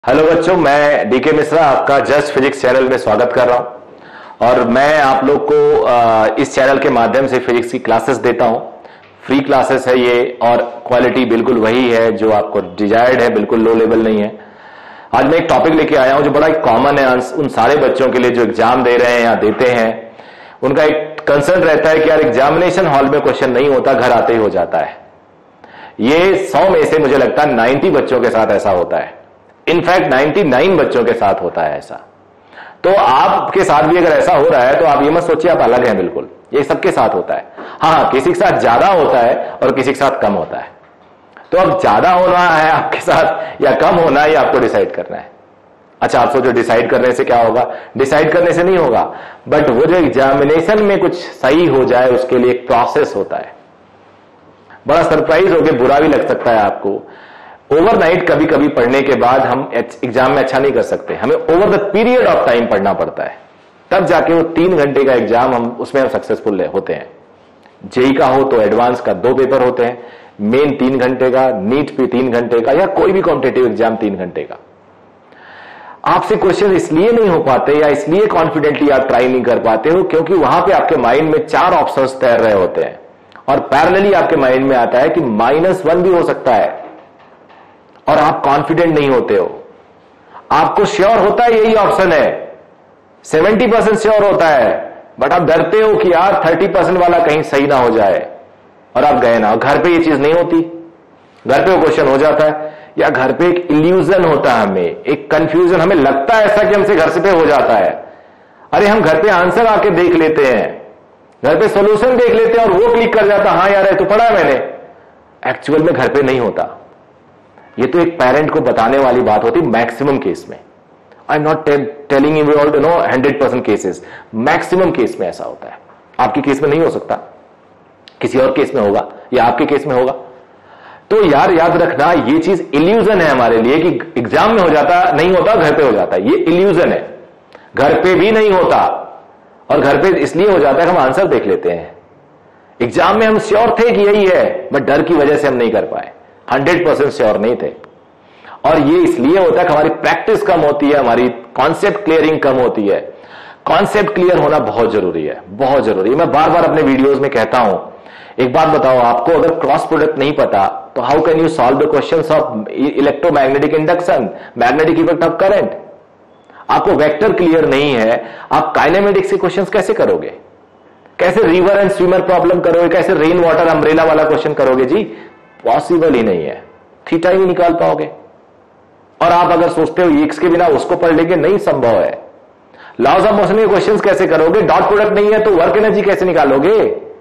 Hello बच्चों, मैं DK Mishra आपका जस्ट फिजिक्स चैनल में स्वागत कर रहा हूं। और मैं आप लोग को इस चैनल के माध्यम से फिजिक्स की क्लासेस देता हूं। फ्री क्लासेस है ये, और क्वालिटी बिल्कुल वही है जो आपको डिजायर्ड है, बिल्कुल लो लेवल नहीं है। आज मैं एक टॉपिक लेके आया हूं जो बड़ा कॉमन है उन सारे बच्चों के लिए जो एग्जाम दे रहे हैं या देते हैं। उनका एक कंसर्न रहता है कि यार एग्जामिनेशन हॉल में क्वेश्चन नहीं होता, घर आते ही हो जाता है। ये 100 में से मुझे लगता है 90 बच्चों के साथ ऐसा होता है। इनफैक्ट 99 बच्चों के साथ होता है ऐसा। तो आपके साथ भी अगर ऐसा हो रहा है तो आप ये मत सोचिए आप अलग हैं, बिल्कुल ये सबके साथ होता है। हाँ, किसी के साथ ज्यादा होता है और किसी के साथ कम होता है। तो अब ज्यादा होना है आपके साथ या कम होना है, ये आपको डिसाइड करना है। अच्छा, आप सोचो डिसाइड करने से क्या होगा? डिसाइड करने से नहीं होगा, बट वो जो एग्जामिनेशन में कुछ सही हो जाए उसके लिए एक प्रोसेस होता है। बड़ा सरप्राइज होकर बुरा भी लग सकता है आपको। ओवरनाइट कभी कभी पढ़ने के बाद हम एग्जाम में अच्छा नहीं कर सकते, हमें over the period of time पढ़ना पड़ता है, तब जाके वो 3 घंटे का एग्जाम उसमें हम सक्सेसफुल होते हैं। जेई का हो तो एडवांस का 2 पेपर होते हैं, मेन 3 घंटे का, नीट पे 3 घंटे का, या कोई भी कॉम्पिटिटिव एग्जाम 3 घंटे का। आपसे क्वेश्चन इसलिए नहीं हो पाते या इसलिए कॉन्फिडेंटली आप ट्राई नहीं कर पाते हो क्योंकि वहां पे आपके माइंड में 4 ऑप्शंस तैर रहे होते हैं, और पैरेलली आपके माइंड में आता है कि -1 भी हो सकता है, और आप कॉन्फिडेंट नहीं होते हो। आपको श्योर होता है यही ऑप्शन है, 70% श्योर होता है, बट आप डरते हो कि यार 30% वाला कहीं सही ना हो जाए, और आप गए ना। घर पे ये चीज नहीं होती, घर पे वो क्वेश्चन हो जाता है, या घर पे एक इल्यूजन होता है, हमें एक कंफ्यूजन, हमें लगता है ऐसा कि हमसे घर से पे हो जाता है। अरे हम घर पे आंसर आके देख लेते हैं, घर पे सोल्यूशन देख लेते हैं और वो क्लिक कर जाता, हाँ यार ये तो पढ़ा है मैंने। एक्चुअल में घर पे नहीं होता। ये तो एक पेरेंट को बताने वाली बात होती मैक्सिमम केस में। I am not telling you all 100% cases, maximum case में ऐसा होता है। आपके केस में नहीं हो सकता, किसी और केस में होगा, या आपके केस में होगा। तो यार याद रखना, ये चीज इल्यूजन है हमारे लिए कि एग्जाम में हो जाता, नहीं होता, घर पे हो जाता है। ये इल्यूजन है, घर पे भी नहीं होता, और घर पे इसलिए हो जाता है कि हम आंसर देख लेते हैं। एग्जाम में हम श्योर थे कि यही है, बट डर की वजह से हम नहीं कर पाए, 100% श्योर नहीं थे। और ये इसलिए होता है कि हमारी प्रैक्टिस कम होती है, हमारी कॉन्सेप्ट क्लियरिंग कम होती है। कॉन्सेप्ट क्लियर होना बहुत जरूरी है, बहुत जरूरी है। मैं बार बार अपने वीडियोस में कहता हूं, एक बात बताओ, आपको अगर क्रॉस प्रोडक्ट नहीं पता तो how can you solve the questions of electromagnetic induction, magnetic effect of current? आपको वेक्टर क्लियर नहीं है, आप काइनेमेटिक्स के क्वेश्चंस कैसे करोगे? कैसे रिवर एंड स्विमर प्रॉब्लम करोगे? कैसे रेन वाटर अम्ब्रेला वाला क्वेश्चन करोगे? जी पॉसिबल ही नहीं है, थीटा ही नहीं निकाल पाओगे। और आप अगर सोचते हो एक्स के बिना उसको पढ़ लेंगे, नहीं संभव है। लॉज ऑफ मोशन के क्वेश्चंस कैसे करोगे? डॉट प्रोडक्ट नहीं है तो वर्क एनर्जी कैसे निकालोगे?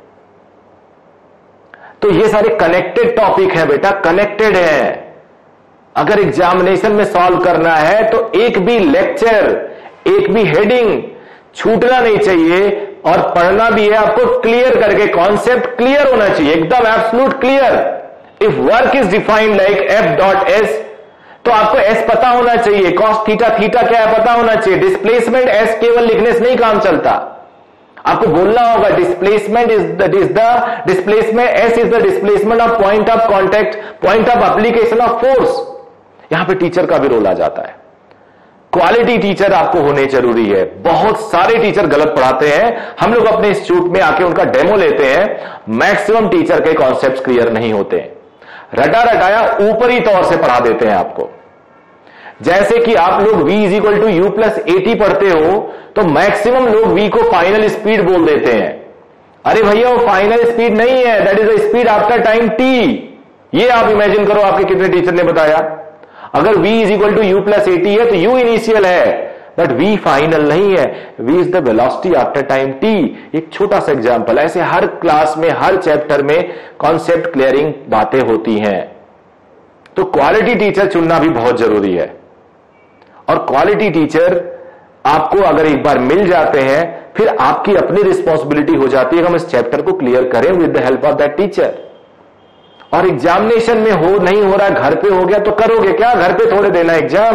तो ये सारे कनेक्टेड टॉपिक है बेटा, कनेक्टेड है। अगर एग्जामिनेशन में सॉल्व करना है तो एक भी लेक्चर, एक भी हेडिंग छूटना नहीं चाहिए, और पढ़ना भी है आपको क्लियर करके, कॉन्सेप्ट क्लियर होना चाहिए, एकदम absolute clear. If work is defined like F.S, तो आपको S पता होना चाहिए, कॉस थीटा थीटा क्या है पता होना चाहिए। डिस्प्लेसमेंट S केवल लिखने से नहीं काम चलता, आपको बोलना होगा displacement is the displacement S is the displacement of point of contact, point of application of force. यहां पे टीचर का भी रोल आ जाता है। क्वालिटी टीचर आपको होने जरूरी है। बहुत सारे टीचर गलत पढ़ाते हैं, हम लोग अपने इंस्टीट्यूट में आके उनका डेमो लेते हैं, मैक्सिमम टीचर के कॉन्सेप्ट्स क्लियर नहीं होते हैं, रटा रटाया ऊपरी तौर से पढ़ा देते हैं आपको। जैसे कि आप लोग V = U + AT पढ़ते हो तो मैक्सिमम लोग V को फाइनल स्पीड बोल देते हैं। अरे भैया वो फाइनल स्पीड नहीं है, that is the speed after time t। ये आप इमेजिन करो आपके कितने टीचर ने बताया। अगर V = U + AT है तो U इनिशियल है, बट V फाइनल नहीं है, V is the velocity after time t। एक छोटा सा एग्जांपल, ऐसे हर क्लास में, हर चैप्टर में कॉन्सेप्ट क्लियरिंग बातें होती हैं। तो क्वालिटी टीचर चुनना भी बहुत जरूरी है, और क्वालिटी टीचर आपको अगर एक बार मिल जाते हैं फिर आपकी अपनी रिस्पॉन्सिबिलिटी हो जाती है कि हम इस चैप्टर को क्लियर करें with the help of that teacher. और एग्जामिनेशन में हो नहीं हो रहा, घर पे हो गया तो करोगे क्या? घर पे थोड़े देना एग्जाम।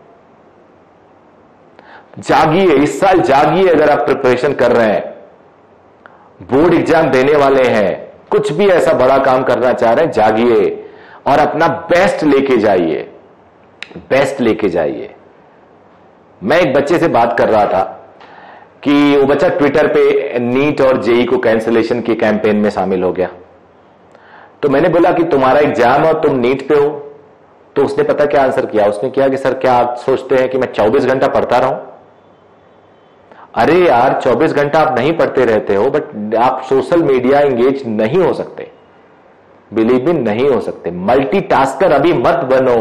जागिए, इस साल जागिए। अगर आप प्रिपरेशन कर रहे हैं, बोर्ड एग्जाम देने वाले हैं, कुछ भी ऐसा बड़ा काम करना चाह रहे हैं, जागिए और अपना बेस्ट लेके जाइए। बेस्ट लेके जाइए। मैं एक बच्चे से बात कर रहा था कि वो बच्चा ट्विटर पे नीट और जेई को कैंसिलेशन के कैंपेन में शामिल हो गया। तो मैंने बोला कि तुम्हारा एग्जाम और तुम नीट पे हो। तो उसने पता क्या आंसर किया, उसने किया कि सर क्या आप सोचते हैं कि मैं 24 घंटा पढ़ता रहूं? अरे यार 24 घंटा आप नहीं पढ़ते रहते हो, बट आप सोशल मीडिया एंगेज नहीं हो सकते, बिलीव मी नहीं हो सकते। मल्टीटास्कर अभी मत बनो।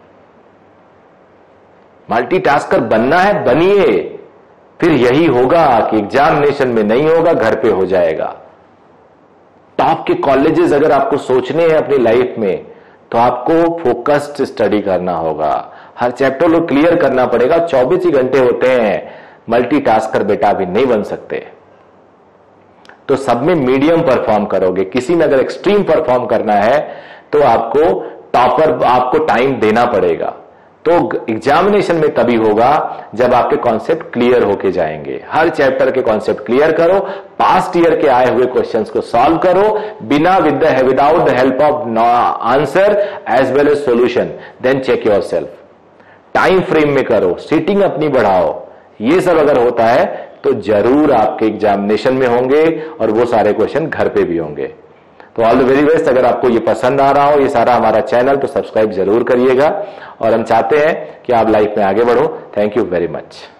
मल्टीटास्कर बनना है बनिए, फिर यही होगा कि एग्जामिनेशन में नहीं होगा, घर पे हो जाएगा। टॉप के कॉलेजेस अगर आपको सोचने हैं अपनी लाइफ में, तो आपको फोकस्ड स्टडी करना होगा, हर चैप्टर को क्लियर करना पड़ेगा। 24 ही घंटे होते हैं, मल्टीटास्कर बेटा अभी नहीं बन सकते। तो सब में मीडियम परफॉर्म करोगे, किसी में अगर एक्सट्रीम परफॉर्म करना है तो आपको टाइम देना पड़ेगा। तो एग्जामिनेशन में तभी होगा जब आपके कॉन्सेप्ट क्लियर होके जाएंगे। हर चैप्टर के कॉन्सेप्ट क्लियर करो, पास्ट ईयर के आए हुए क्वेश्चंस को सॉल्व करो, without the help of answer as well as solution, then check yourself. Time frame में करो, सीटिंग अपनी बढ़ाओ। ये सब अगर होता है तो जरूर आपके एग्जामिनेशन में होंगे और वो सारे क्वेश्चन घर पे भी होंगे। तो ऑल द वेरी बेस्ट। अगर आपको ये पसंद आ रहा हो ये सारा हमारा चैनल, तो सब्सक्राइब जरूर करिएगा और हम चाहते हैं कि आप लाइफ में आगे बढ़ो। Thank you very much.